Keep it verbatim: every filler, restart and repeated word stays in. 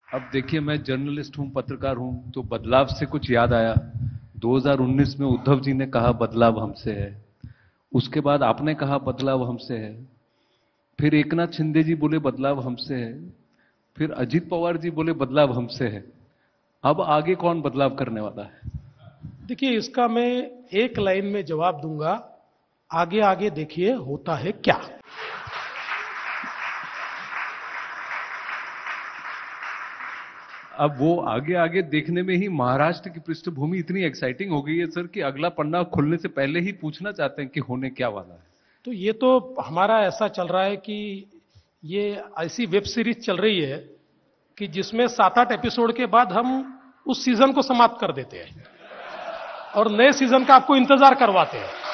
अब देखिए, मैं जर्नलिस्ट हूं, पत्रकार हूं, तो बदलाव से कुछ याद आया। दो हज़ार उन्नीस में उद्धव जी ने कहा बदलाव हमसे है। उसके बाद आपने कहा बदलाव हमसे है। फिर एकनाथ शिंदे जी बोले बदलाव हमसे है। फिर अजित पवार जी बोले बदलाव हमसे है। अब आगे कौन बदलाव करने वाला है? देखिए, इसका मैं एक लाइन में जवाब दूंगा। आगे आगे देखिए होता है क्या। अब वो आगे आगे देखने में ही महाराष्ट्र की पृष्ठभूमि इतनी एक्साइटिंग हो गई है सर कि अगला पन्ना खुलने से पहले ही पूछना चाहते हैं कि होने क्या वाला है। तो ये तो हमारा ऐसा चल रहा है कि ये ऐसी वेब सीरीज चल रही है कि जिसमें सात आठ एपिसोड के बाद हम उस सीजन को समाप्त कर देते हैं और नए सीजन का आपको इंतजार करवाते हैं।